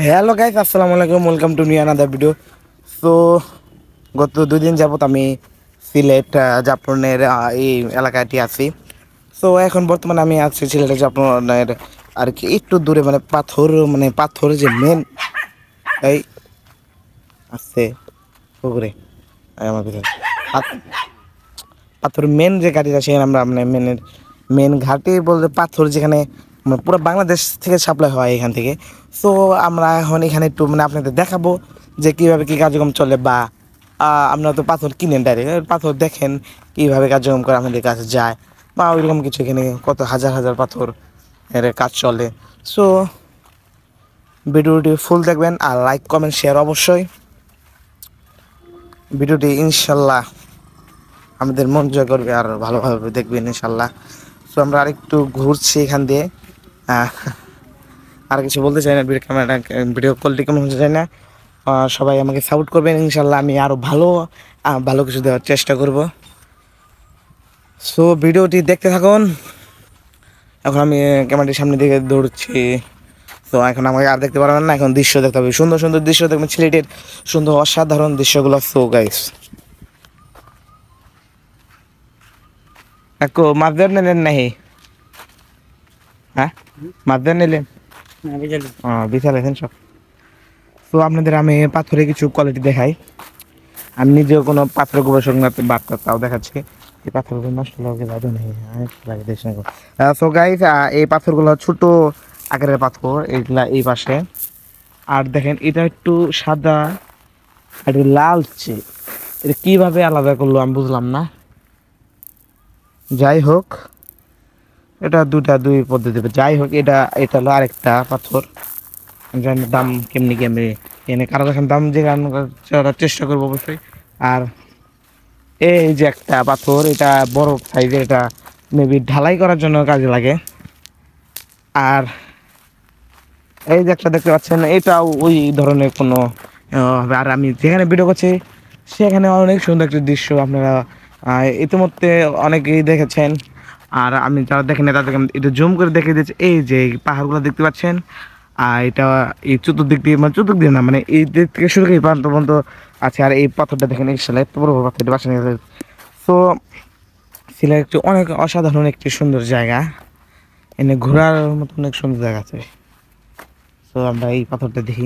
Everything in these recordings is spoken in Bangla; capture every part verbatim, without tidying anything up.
হ্যালো গাইস, আসসালামু আলাইকুম। Welcome to new another video. So গত দুই দিন যাবত আমি সিলেট আহ, জাফলংয়ের আহ, এই এলাকাটি আছি। সো এখন বর্তমানে আমি আছি সিলেটের জাফলংয়ের আর কি একটু দূরে, মানে পাথর মানে পাথর যে মেন এই আছে পুকুরে এই আমার ভিতরে পাথ- পাথর মেন যে ঘাটিটা সেখানে আমরা মানে মেনের মেন ঘাটি বলতে পাথর যেখানে মানে পুরো বাংলাদেশ থেকে সাপ্লাই হয় এখান থেকে। সো আমরা এখন এখানে একটু মানে আপনাদের দেখাবো যে কীভাবে কী কার্যক্রম চলে, বা আহ, আপনারা তো পাথর কিনেন ডাইরেক্ট, পাথর দেখেন কীভাবে কার্যক্রম করে আমাদের কাছে যায়, বা ওইরকম কিছু এখানে কত হাজার হাজার পাথর এর কাজ চলে। সো ভিডিওটি ফুল দেখবেন আর লাইক কমেন্ট শেয়ার অবশ্যই। ভিডিওটি ইনশাল্লাহ আমাদের মন জয় করবে আর ভালোভাবে দেখবেন ইনশাল্লাহ। সো আমরা আরেকটু ঘুরছি এখান দিয়ে, আহ, আর কিছু বলতে চাই না। ভিডিও ক্যামেরা ভিডিও কোয়ালিটি কেমন হতে চাই না। আহ, সবাই আমাকে সাপোর্ট করবেন ইনশাল্লাহ, আমি আরও ভালো আহ, ভালো কিছু দেওয়ার চেষ্টা করব। সো ভিডিওটি দেখতে থাকুন। এখন আমি ক্যামেরাটির সামনের দিকে দৌড়ছি। তো এখন আমাকে আর দেখতে পারবেন না, এখন দৃশ্য দেখতে হবে, সুন্দর সুন্দর দৃশ্য দেখবেন, সিলেটের সুন্দর অসাধারণ দৃশ্যগুলো। সো গাইস, একো মাছ নিলেন নাহি? হ্যাঁ, মাছ নিলেন? হ্যাঁ, বিশাল আছেন সব। তো আপনাদের আমি পাথরে কিছু কোয়ালিটি দেখাই। আমি নিজেও কোনো পাথর গবেষক না, বার্তা তাও দেখাচ্ছি। এই পাথরগুলো নষ্ট লাগে যাবে না, লাগে দেশ না। সো গাইস, এই পাথরগুলো ছোট আকারের পাথর, এইগুলা এই পাশে। আর দেখেন এটা একটু সাদা আর একটু লালচে, এটা কিভাবে আলাদা করলো আমি বুঝলাম না। যাই হোক, এটা দুটা দুই পদ্ধতি। যাই হোক, এটা এটা হলো আরেকটা পাথর। জানি না দাম কেমনি কেমনি এনে কারো কাছে দাম যে চেষ্টা করবো অবশ্যই। আর এই যে একটা পাথর, এটা বড় সাইজের, এটা মেবি ঢালাই করার জন্য কাজে লাগে। আর এই যে একটা দেখতে পাচ্ছেন, এটাও ওই ধরনের কোনো আহ, হবে। আর আমি যেখানে ভিডিও করছি সেখানে অনেক সুন্দর একটা দৃশ্য আপনারা আহ, ইতিমধ্যে অনেকেই দেখেছেন। আর আমি যারা দেখেন তাদেরকে আমি একটু জুম করে দেখে দিচ্ছি। এই যে এই পাহাড়গুলো দেখতে পাচ্ছেন, আর এটা এই চতুর্দিক দিয়ে, মানে চতুর্দিক দিয়ে না, মানে এই দিক থেকে শুরু করে এই প্রান্ত পর্যন্ত আছে। আর এই পাথরটা দেখেন, এই সালে এত বড় বড় পাথর, এটা বাসা নিয়ে। সো সিলেট একটি অনেক অসাধারণ একটি সুন্দর জায়গা, এনে ঘোরার মতো অনেক সুন্দর জায়গা আছে। তো আমরা এই পাথরটা দেখি।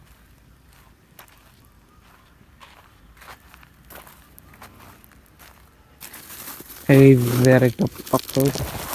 এই যে আর একটা পাথর।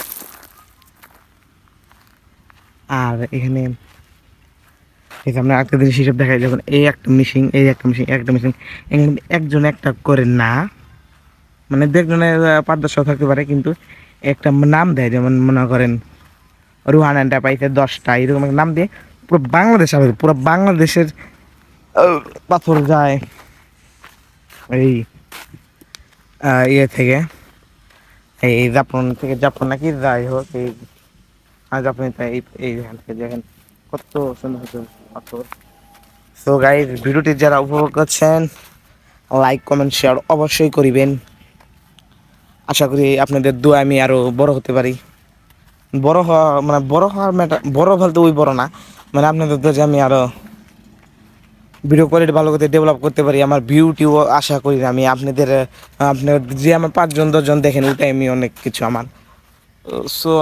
আর এখানে এই যে আমরা একটা জিনিস হিসেব দেখাই, যখন এই একটা মিশিং, এই একটা মিশিং, একটা মিশিং, এখানে একজন একটা করে না, মানে দেখজনের পাঁচ দশটাও থাকতে পারে, কিন্তু একটা নাম দেয়। যেমন মনে করেন রুহানানটা পাইছে দশটা, এরকম একটা নাম দিয়ে পুরো বাংলাদেশ হবে, পুরো বাংলাদেশের আহ, পাথর যায় এই আহ, ইয়ে থেকে, এই জাপান থেকে, জাপান নাকি যাই হোক, এই জাপানি এই এইখান থেকে দেখেন কত সুন্দর সুন্দর পাথর। সো গাইস, ভিডিওটি যারা উপভোগ করছেন লাইক কমেন্ট শেয়ার অবশ্যই করিবেন। আশা করি আপনাদের দোয়া আমি আরো বড় হতে পারি। বড় হওয়া মানে বড় হওয়ার ম্যাটার, বড় বলতে ওই বড় না, মানে আপনাদের দোয়া যে আমি আরো ভিডিও কোয়ালিটি ভালো করতে ডেভেলপ করতে পারি। আমার ভিউটিও আশা করি আমি আপনাদের আপনার যে আমার পাঁচজন দশজন দেখেন, ওটাই আমি অনেক কিছু আমার। সো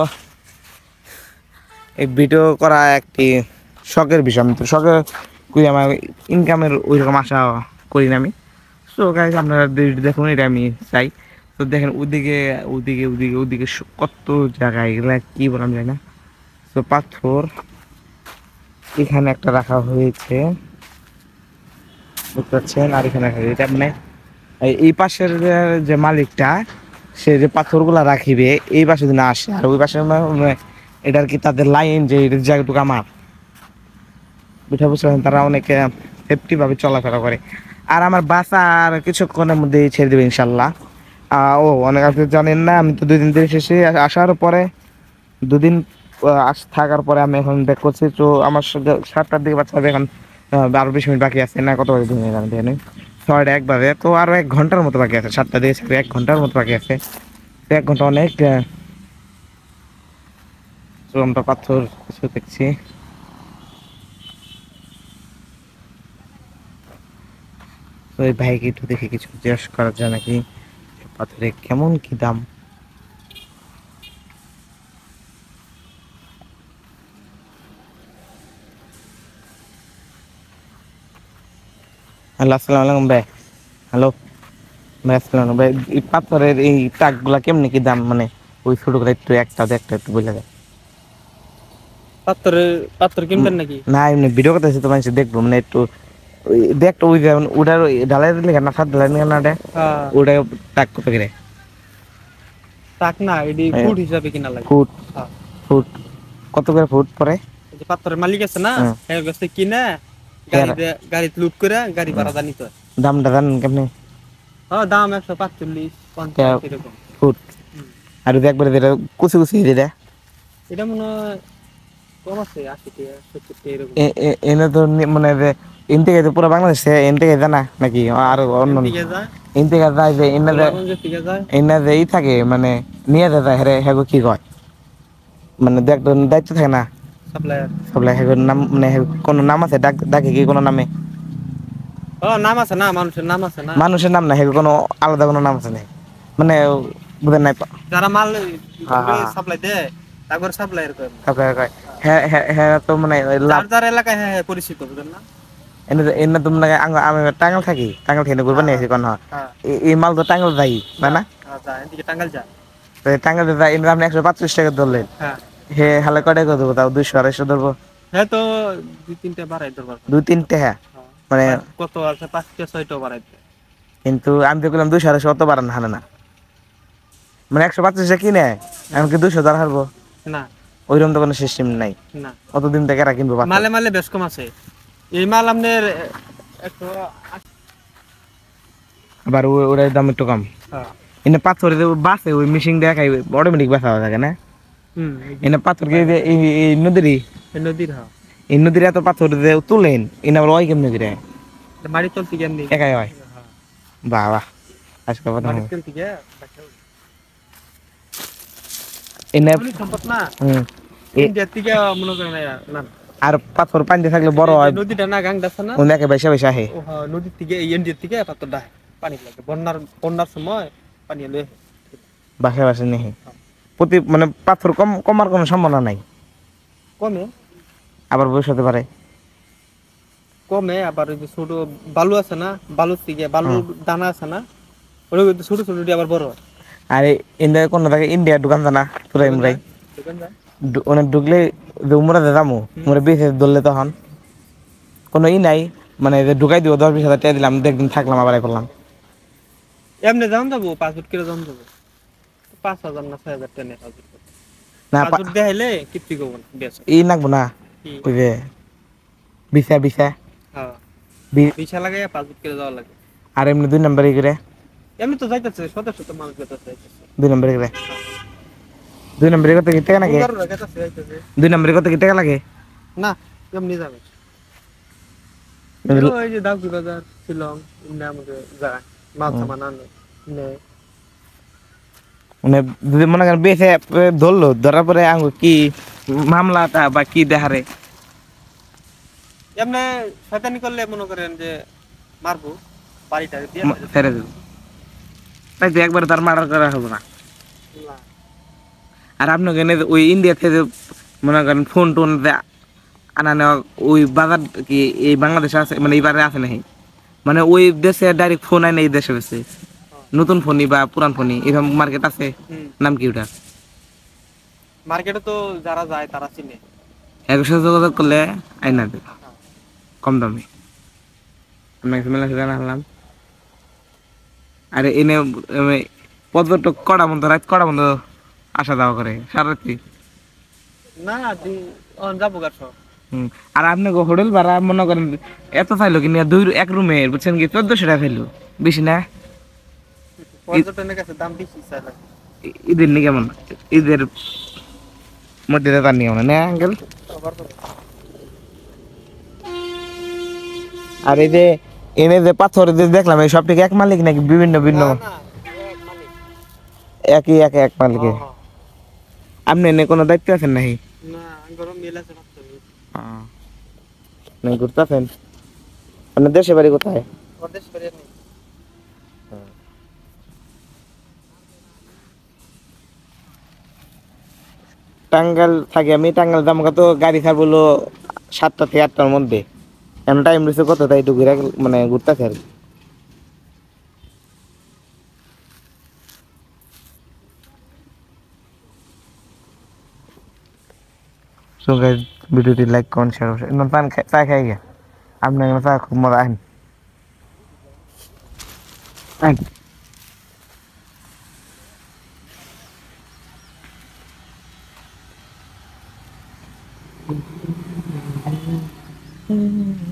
এই ভিডিও করা একটি শখের বিষয়, আমি তো শখের করি, আমার ইনকামের ওইরকম আশা করি না আমি। সো গাইস, আপনারা দেখুন, এটা আমি চাই। তো দেখেন ওদিকে ওদিকে ওদিকে ওদিকে কত জায়গায়, এগুলা কি বললাম যায় না। তো পাথর এখানে একটা রাখা হয়েছে, বুঝতে পারছেন, আর এখানে রাখা হয়েছে। এটা মানে এই পাশের যে- যে মালিকটা, সে যে পাথরগুলা রাখিবে এই পাশে যদি না আসে, আর ওই পাশে মানে এটা আর কি তাদের লাইন, যে এটার জায়গাটুকু আমার বুঝতে বুঝতে তারা অনেক সেফটি ভাবে চলাফেরা করে। আর আমার বাসা আর কিছুক্ষণের মধ্যেই ছেড়ে দেবে ইনশাল্লাহ। আহ, ও অনেক আপনি জানেন না, আমি তো দুই দিন দেশে এসে আসার পরে দুদিন আহ, আস থাকার পরে আমি এখন ব্যাক করছি। তো আমার সাথে- সাতটার দিকে বাচ্চা হবে, এখন আহ, বারো বিশ মিনিট বাকি আছে, না কত বাজে দিনে আমি দেখে নিই, ছয়টা এক বাজে। তো আরও এক ঘন্টার মতো বাকি আছে, সাতটা দিকে ছাড়বে, এক ঘন্টার মতো বাকি আছে। তো এক ঘন্টা অনেক। আহ, তো আমরা পাথর কিছু দেখছি। ওই ভাইকে একটু দেখে কিছু জিজ্ঞেস করা যায় নাকি পাথরে কেমন কি দাম। হ্যালো, আসসালামু আলাইকুম ভাই। হ্যালো ভাই, আসসালামু ভাই। এই পাথরের এই টাকগুলা কেমনি কি দাম, মানে ওই ছোটগুলো একটু একটা একটা একটু বলে দেয়। পাথরের পাথর কিনবেন নাকি? না এমনি ভিডিও করতেছি তো মানুষ দেখবো, মানে একটু ওই দেখ ওই যে ওটার ঢালাই দিলে না, সাত ঢালাই না ওটা হ্যাঁ, ওটা টাক কত করে? টাক না, এডি ফুট হিসাবে কিনা লাগে। ফুট হ্যাঁ, ফুট কত করে ফুট পরে? এই যে পাথরের মালিক আছে না, হ্যাঁ। এর কাছে কিনে হের গাড়িতে গাড়িতে লুট করে গাড়ি ভাড়া দা নিতে হয়। দামটা জানেন কেমনি? হ্যাঁ, দাম একশো পাঁচচল্লিশ পঞ্চাশ এরকম। ফুট হুম। আর যদি একবারে যেটা কুচি কুচি যেটা এটা মনে হয় কম আছে, আশি টাকা সত্তর টাকা এরকম। এ- এ- এনে তো নি- মানে যে এন থেকে তো পুরো বাংলাদেশে এন থেকে জানা নাকি আর অন্য এম দিকে যায়, এন থেকে যায় যে এনে যে গোলাপগঞ্জের দিকে যায়। এনে যে ই থাকে মানে নিয়ে যায় হেরে হেগো কি কয়, মানে দেখ দায়িত্ব থাকে না সাপ্লায়ার। সবলাই হেগোর নাম, মানে হেগো কোনো নাম আছে, ডাক ডাকে কি কোনো নামে? ও নাম আছে না, মানুষের নাম আছে না। মানুষের নাম না, হেগো কোনো আলাদা কোনো নাম আছে না, মানে বুঝেন নাই? যারা মাল হ্যাঁ হ্যাঁ সাপ্লাই দেয় তারপর সাপ্লায়ার করে। তারপরে কয় হ্যাঁ হ্যাঁ হ্যাঁ তো মানে ওই লাভ যার যার এলাকায় হ্যাঁ হ্যাঁ পরিচিত, বুঝলেন না? এনে এনে তো মানে আঙ্গ- আমি টাঙ্গাল থাকি, টাঙ্গাল থেকে ঘুরবার নিয়ে আসি কোন হ্যাঁ এই মাল তো টাঙ্গাল যাই না না? হ্যাঁ, যায় এদিকে টাঙ্গাইল যায়। তো টাঙ্গাল যাই এনে আপনি একশো পাঁচত্রিশ টাকা ধরলেন, হ্যাঁ হে হালে কয় টাকা দেবো? তাও দুইশো আড়াইশো ধরবো, হ্যাঁ, তো দুই তিনটে বাড়াই দরবার। দুই তিন টাকা মানে। কত আছে, পাঁচটা ছয়টা বাড়াই দেয়। কিন্তু আমি তো বললাম দুইশো আড়াইশো অত বাড়ানো হালে না, মানে একশো পাঁচত্রিশে কিনে এমনকি দুইশো ধরা হারবো, না ওইরকম তো কোনো সিস্টেম নাই। না, অতদিন থেকে এরা কিনবো পাথর। মালে মালে বেশ কম আছে। এই মাল আপনার একশো আশি। আবার ও- ওটার দাম একটু কম। হ্যাঁ। এনে পাথর যে বাসে ওই মেশিন দেখাই অটোমেটিক বাসা থাকে না? হুম, এনে পাথর কে যে এই এই নদীরই এই নদীর। হ্যাঁ, এই নদীর এত পাথর যে তুলেন এনে আবার ওই কেমন নদীরে বাড়ি চলতে গিয়ে এমনি। একাই হয়? হ্যাঁ, বাহ বাহ, আজকে কথা বাড়ি হয়। চলতে গিয়ে এনে অনেক সম্পদ না। হুম, এ- ইন্ডিয়ার থেকে মনে করেন না, আর পাথর পানিতে থাকলে বড় এই যে হয়, নদীটা না, গাংটা আছে না, ওনাকে বেসা বেসা আহে। ও হ্যাঁ, নদীর থেকে এই ইন্ডিয়ার থেকে পাথরটা পানি লাগে বন্যার বন্যার সময় পানি এলে বাসা বাসা নেই প্রতি, মানে পাথর কম কমার কোনো সম্ভাবনা নাই, কমে। আবার ভবিষ্যতে পারে। কমে আবার ওই যে ছোট বালু আছে না, বালুর থেকে বালুর দানা আছে না, ওটা কিন্তু ছোট ছোট দিয়ে আবার বড় হয়। আর ইন্ডিয়া কোনো থাকে ইন্ডিয়া দোকান জানা পুরো ইমরাই দেখবেন না? অনেক ঢুকলে যে উমরা দে দামু উমরা বেশি ধরলে তখন কোনো ই নাই, মানে যে ঢুকাই দিব দশ বিশ হাজার টাকা দিলাম একদিন থাকলাম আবার আই করলাম। এমনি দাম যাবো পাঁচ ফুট করে দাম যাবো, পাঁচ হাজার না ছয় হাজার টেনে পাঁচ ফুট না পাঁচ ফুট দেখাইলে কিপ্তি করবো না বেশ। ই নাকবো না কি? ওই যে বিছা বিছা হ্যাঁ, বি- বিছা লাগাই পাঁচ ফুট করে যাওয়া লাগে। আর এমনি দুই নম্বর ই করে এমনি তো যাইতেছে শত শত মানুষ যাইতেছে। দুই নম্বর করে দুই নম্বর করতে কি টাকা লাগে? বুলগাররা যাইতেছে যাইতেছে। দুই নম্বর করতে কি টাকা লাগে? না, এমনি যাবে। ওই যে দাউকি বাজার শিলং এমনি আমাদের যায় মাল সামান আনে নেয়। মানে যদি মনে করেন বেছে ধরলো, ধরার পরে আঙ্গ কি মামলাটা বা কি দেহারে এমনি শয়তানি করলে মনে করেন যে মারবো, বাড়িটা দিয়ে ম- ছেড়ে দেবো, তাই তো একবার তার মার্ডার করা হবে না। না। আর আপনাকে এনে ওই ইন্ডিয়া থেকে মনে করেন ফোন টোন দে- আনা নেওয়া ওই বাজার কি এই বাংলাদেশে আছে, মানে এইবারে আছে নাকি? মানে ওই দেশে ডাইরেক্ট ফোন আনে এই দেশে বেছে নতুন ফোনই বা পুরান ফোনই এরকম মার্কেট আছে? হুম, নাম কি ওটা? মার্কেটে তো যারা যায় তারা চিনে। এর সাথে যোগাযোগ করলে আইনা দেবে কম দামে। আমি মেলা জানা হলাম। আর এনে এমে পর্যটক কড়া বন্ধ, রাত কড়া বন্ধ আসা যাওয়া করে সারারাত্রি। না দি অন যাবো গাছ। হুম। আর আপনি হোটেল ভাড়া মনে করেন এত চাইলো কিনা দুই এক রুমে বুঝছেন কি চোদ্দশো টাকা চাইলো, বেশি না? পর্যটনের কাছে দাম বেশি চাই লাগে। ই- ঈদের নি কেমন ঈদের মধ্যে তার নিয়ম না আঙ্কেল? আবার তো আর এই যে এনে যে পাথর যে দেখলাম এই সব থেকে এক মালিক নাকি বিভিন্ন ভিন্ন? না না, এক মালিক। একই এক এক মালিকে। হ্যাঁ, আপনি এনে কোনো দায়িত্ব আছেন নাকি? না গরম মেল আছে মাত্র। নাই ঘুরতেছেন? আপনার দেশে বাড়ি কোথায়? আমাদের দেশ বাইরে নেই। টাঙ্গাইল থাকি আমি, টাঙ্গাইল আমাকে তো গাড়ি ছাড় বললো সাতটা থেকে আটটার মধ্যে। এখন টাইম রয়েছে কত, তাই একটু ঘুরে মানে ঘুরতেছে আর কি। সো গাইস, ভিডিওটি লাইক করুন, শেয়ার করুন। নন পান চা খাই গিয়া আপনার চা খুব মজা আইন আইন